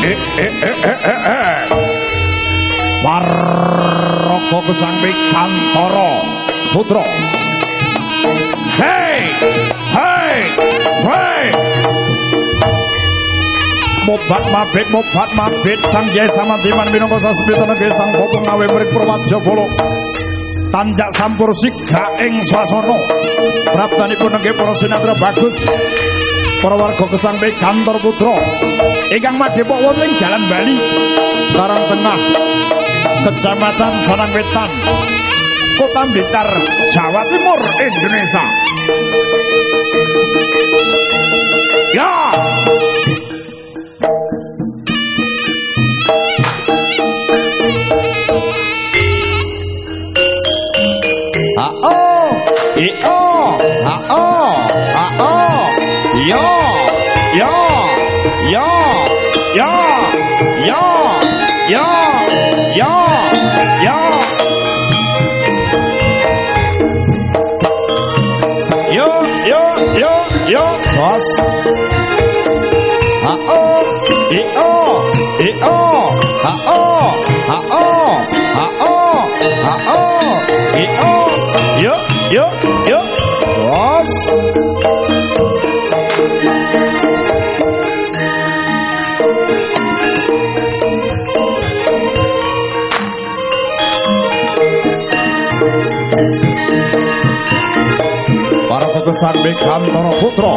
Paraga Gesang Wigantara Putra. Hei! Mobat mabit Sang Hyai Samantiman minangka sasmita nggih sang Bapa ngawe mring Purwajabala. Tanjak sampur siga ing swasana. Praptanipun nggih para sinatra bagus. Para warga Gesang Wigantara Putra ingkang madhepok wonten ing Jalan Bali, Karang Tengah, Kecamatan Sanang Wetan, Kota Blitar, Jawa Timur, Indonesia. Ya. Paraga Gesang Wigantara Putra.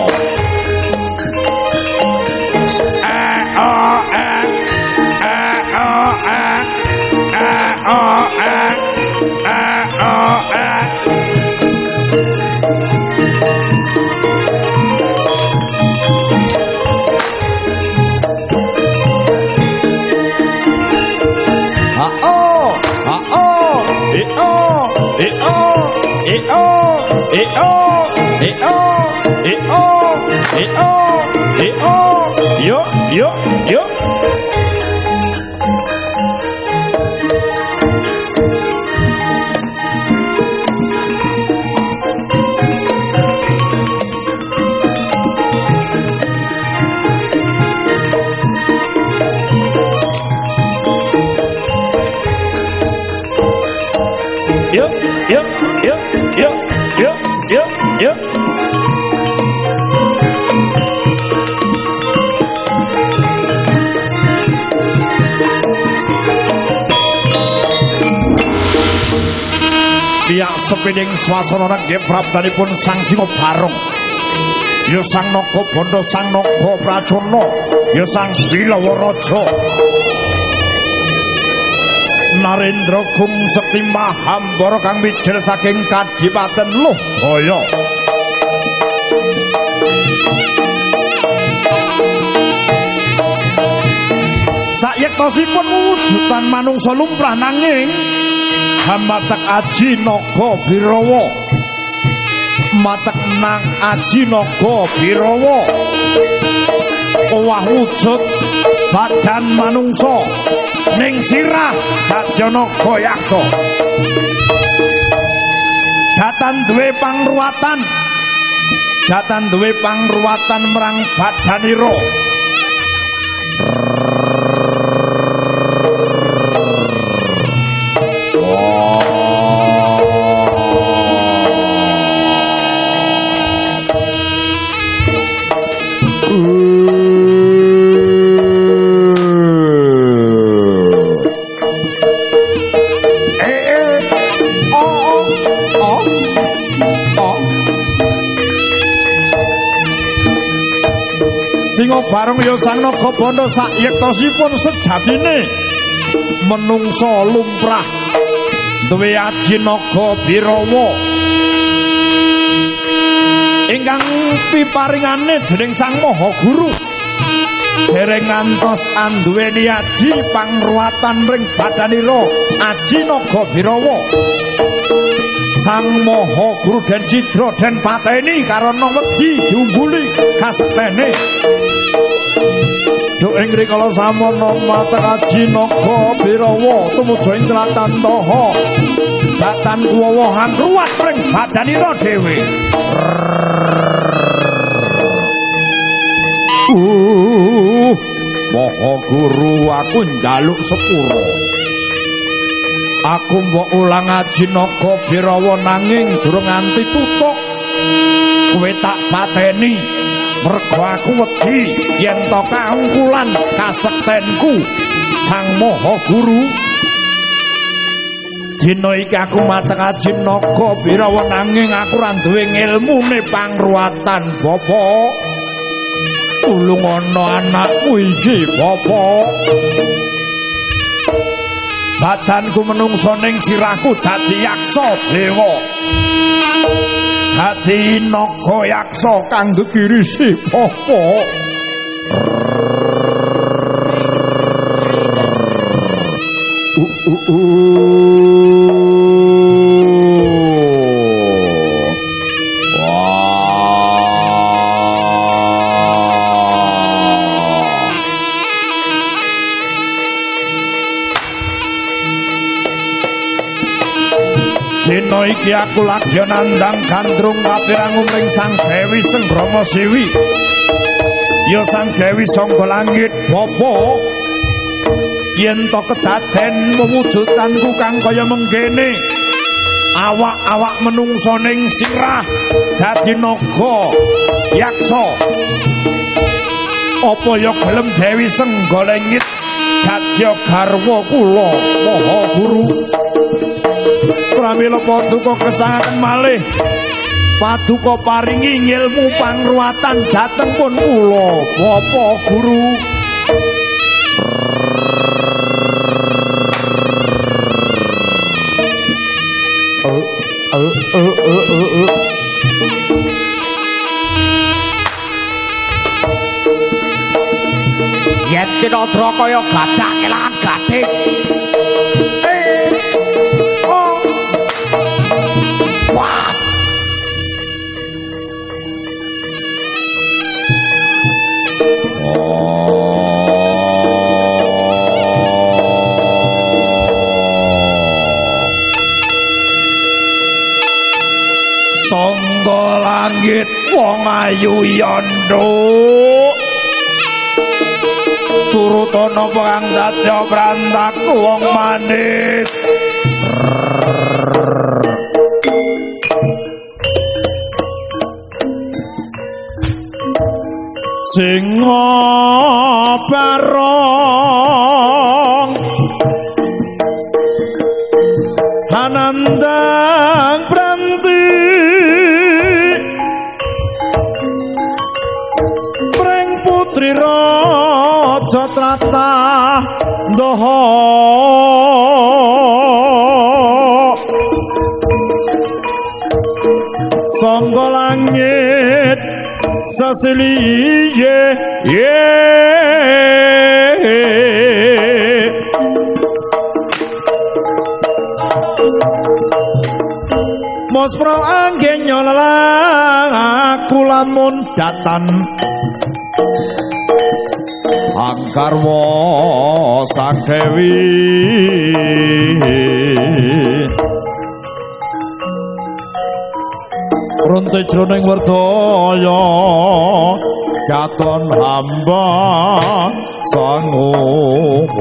Biak sepeding swasana nggih praptanipun Sang Singa Barong. Ya Sang Naga Bandha, Sang Naga Pracana, ya Sang Bilawa Raja. Narendra Gung Sekti Mahambara kang mijil saking Kadipaten Lohaya. Sayektosipun wujudan manungsa lumrah nanging hamatek Aji Naga Birawa. Matek nang Aji Naga Birawa. Owah wujud badan manungsa ning sirah Bajanaga Yaksa. Datan duwe pangruwatan marang badanira. Singa Barong ya Sang Naga Bandha sayektosipun sejatine menungsa lumrah duwe Aji Naga Birawa ingkang piparingane dening Sang Maha Guru dereng ngantos anduweni aji pangruwatan ring badanira Aji Naga Birawa. Sang Maha Guru den cidra den pateni karana wedi diumbuli kasektene. Duk ing rikala samana matek Aji Naga Birawa tumuju ing tlatah Taha. Batan kuwawahan ruwat ring badanira dhewe. Maha Guru aku njaluk sepuro. Aku mbok ulang ngaji naga Birawa nanging durung nganti tutuk. Kowe tak pateni mergo aku wedi yen to kaungkulan kasektenku Sang Maha Guru. Dina iki aku mateng ngaji naga Birawa nanging aku ora duwe ngilmune pangruwatan bapa. Tulung ana anakku iki bapa. Badanku menungso ning sirahku dadi yaksa dewa. Dadi naga yaksa kang gegirisi bapa. Dina iki aku lagi nandhang gandrung kapirang umring Sang Dewi Senggrama Siwi. Ya Sang Dewi sangga langit bapa. Yen to kedaden mewujudanku kang kaya mengkene. Awak-awak menungso ning sirah dadi naga yaksa. Apa ya gelem Dewi Senggolengit dadi garwa kula Maha Guru. Pramila paduka kesangaken malih paduka paringi ngilmu pangruwatan dhateng pun kula Bapa Guru. Yen Cinadra kaya gajah kelangan gading. Sangga langit wong ayu yandha turut ana perang dadya prantaku wong manis. Singa barong Anandang Pranti Preng putri Raja Tratah Ndaha sangga langit sasiliye Mospro anggen nyolalang aku lamun datan angkarwa Sang Dewi runte jroning werdaya katon hamba sangut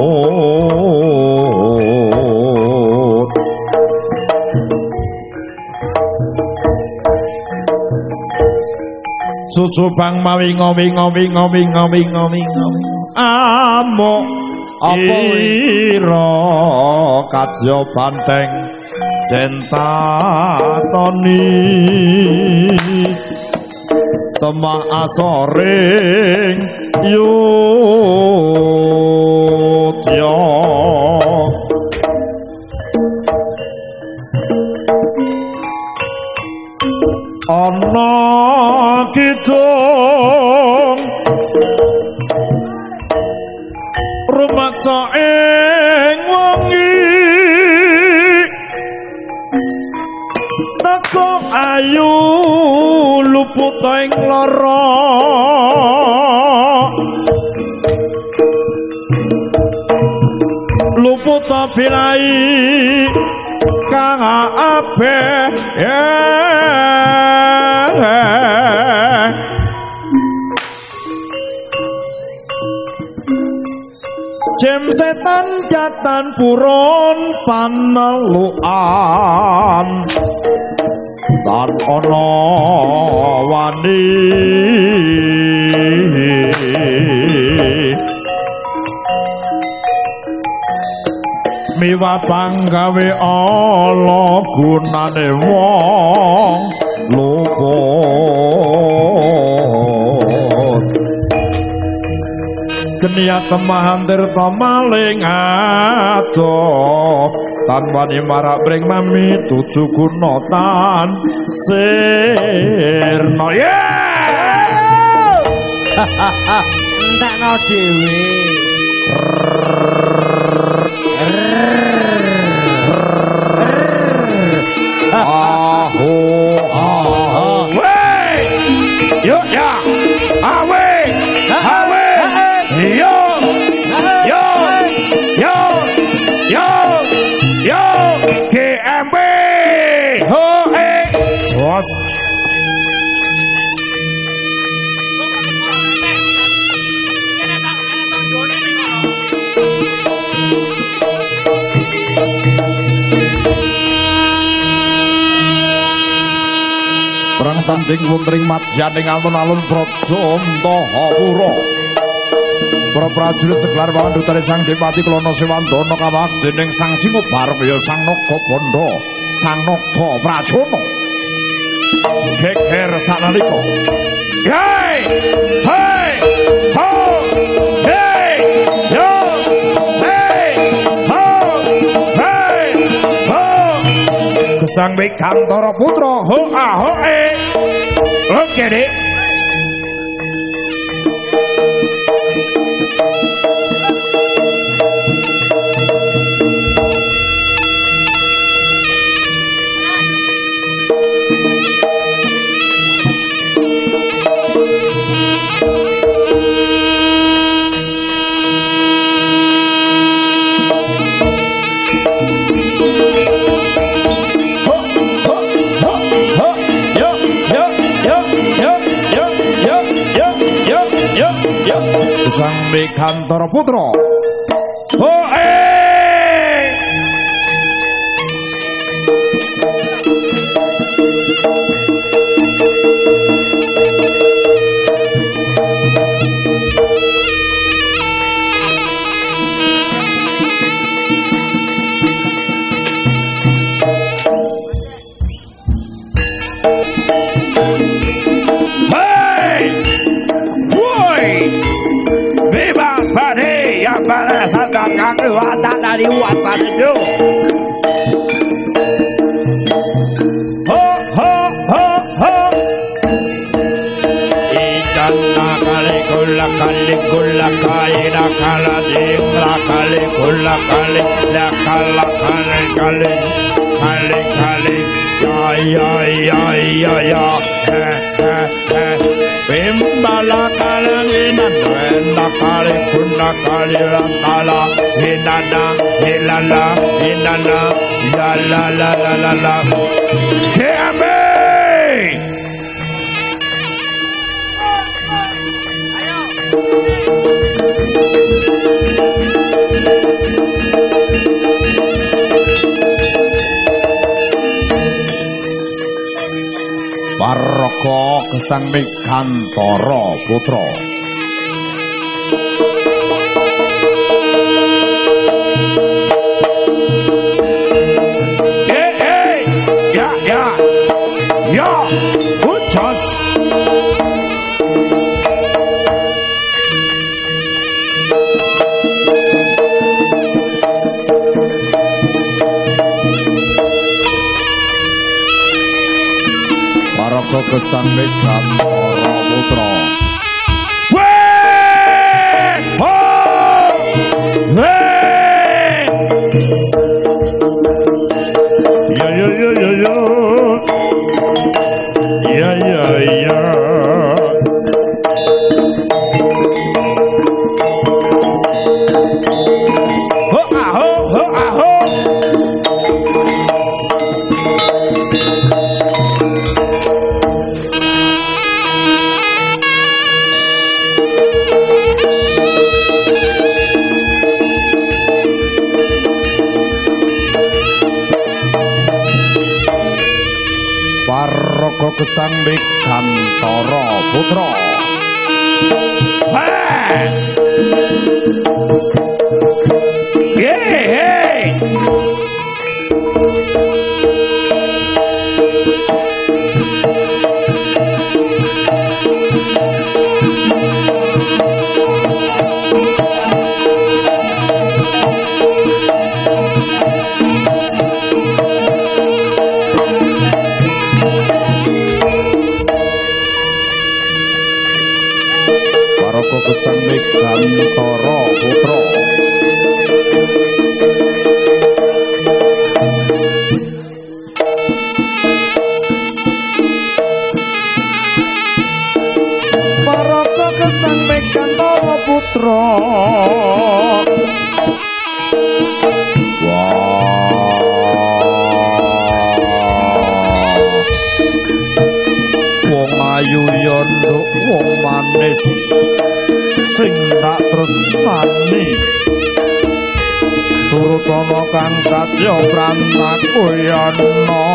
susu bang mawi ngowi amo apa ira kadya banteng dentatoni temak asoring yutya ana kidung rumaksa ing wengi teko ayu luput ing lara luput bilai kang apik Sanjatan purun panelukan tan ana wani miwah panggawe ala gunane wong luput keniat temahan tirta maling adoh tan wani marak bring mami tuju guna tan sirna entekno dhewe aho wey yo ya awe awe yo yo yo yo yo KMB ho jos perang tanding wuntring madyaning alun-alun Prajantahaura para prajurit seklar pangandutane Sang Dipati Klana Sewandana kawak dening Sang Singobarya Sang Nagabandha Sang Naga Prajana geger sanalika hei hei ho hei yo hei ho hei ho Gesang Wigantara Putra ho aho oke dek Gesang Wigantara Putra ho Sadang yang wadah dari watan itu ho ho ho ho ikan nakali gula kali nakala ding nakali gula kali nakala kali ya Bimbala kalanginan wenda kali guna kali lakala hinana hilala hinana la la la la la la Kiambe Warga Gesang Wigantara Putra ya ucas Warga Gesang Wigantara Putra Paraga gesang Megantara putra. Paraga gesang Megantara putra. Paraga gesang Megantara putra. Wong ayu yondo wong manis sing tak tresnani turut ana kang katya prantakuyana.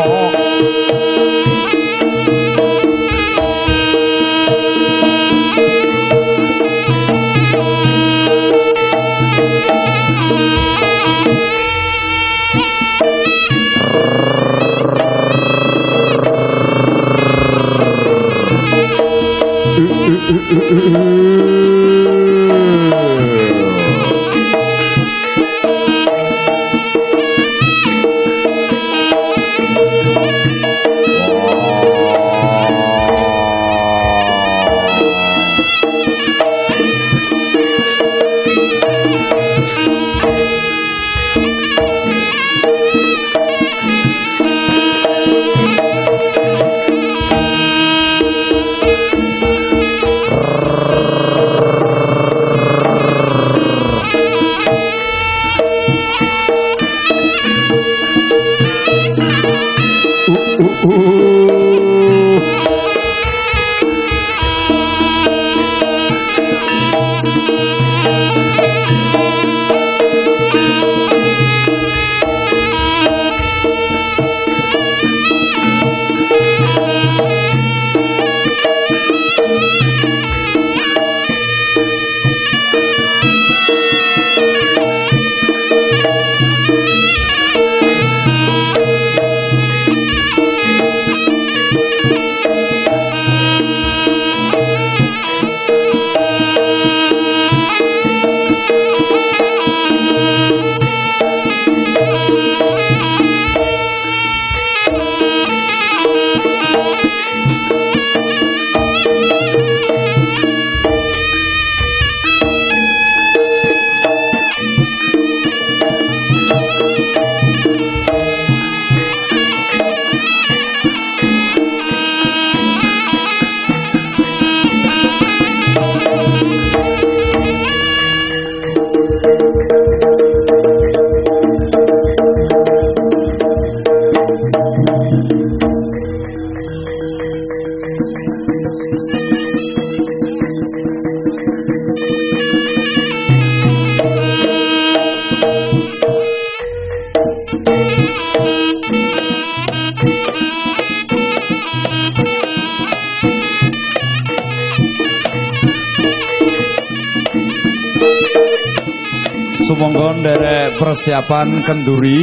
Sumangga nderek persiapan kenduri.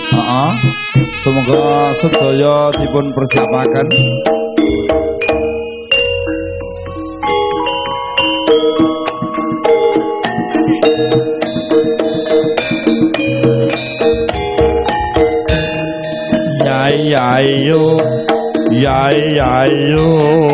Sumangga sedaya dipun persiapaken. Yai ayo, yai ayo.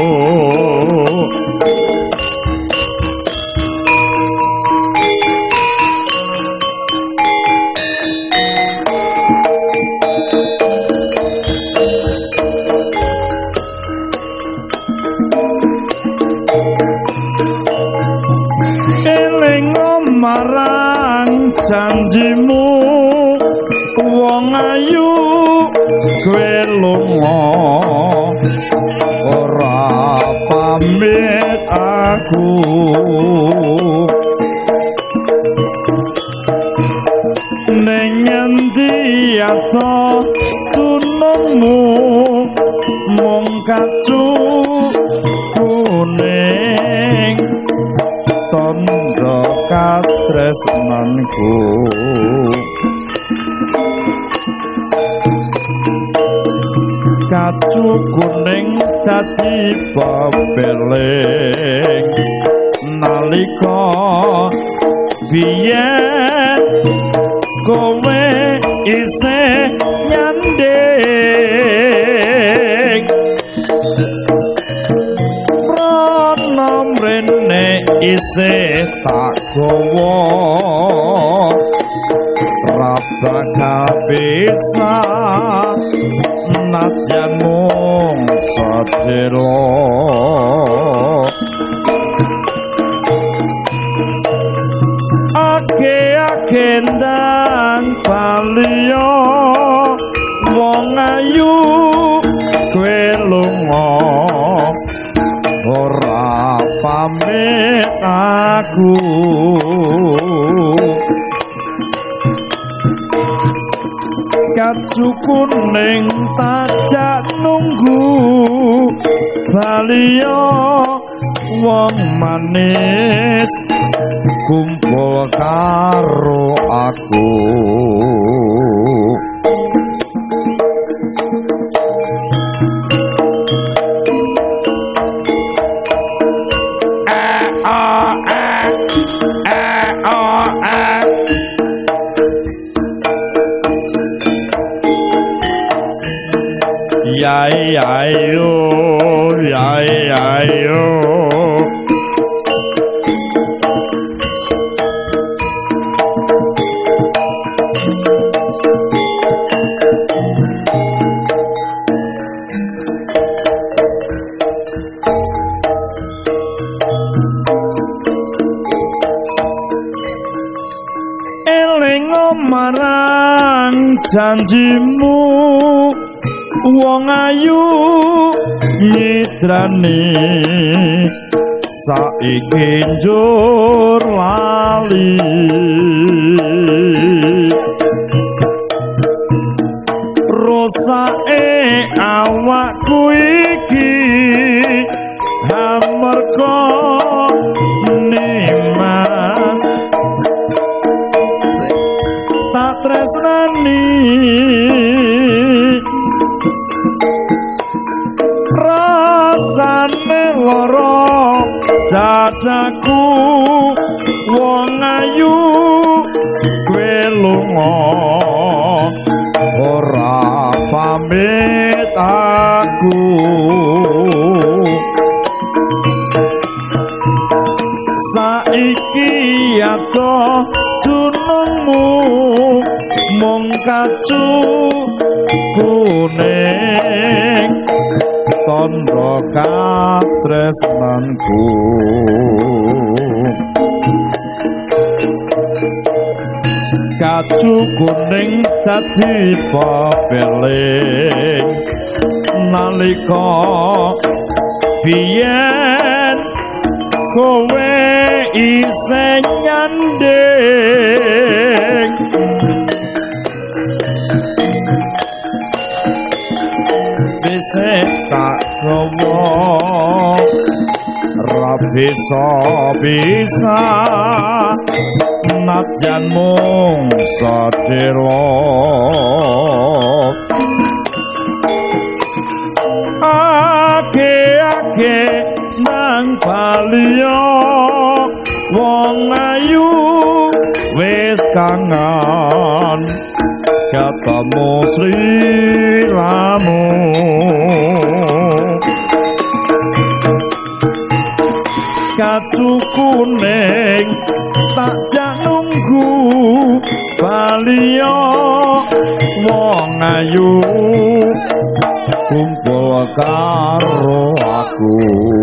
Marang janjimu wong ayu kowe lunga ora pamit aku ning endi ata tunungmu kacu kuning tondo katresnanku kacu kuning dadi bebeling nalika biyen kowe isih nyanding rono mrene isih tak gawa bakal bisa najan mung sadelo ake ndang paliyo wong ayu kowe lunga ora pamit aku kacu kuning tajak nunggu baliyo wong manis kumpul karo aku yai ayo yai ayo eling marang janjimu wong ayu mitrane saiki njur lali rosake awakku iki amarga nimas tak tresnani rasane lara dadaku wong ayu kowe lunga ora pamit aku saiki ato dunungmu mung kacu kuning tondo katresnanku kacu kuning dadi bebeling nalika biyen kowe isih nyanding bisa tak gawa ra bisa najan mung sadelo ake nang baliyo wong ayu wis kangen ketemu sliramu kacu kuning tak nunggu baliyo wong ayu kumpul karo aku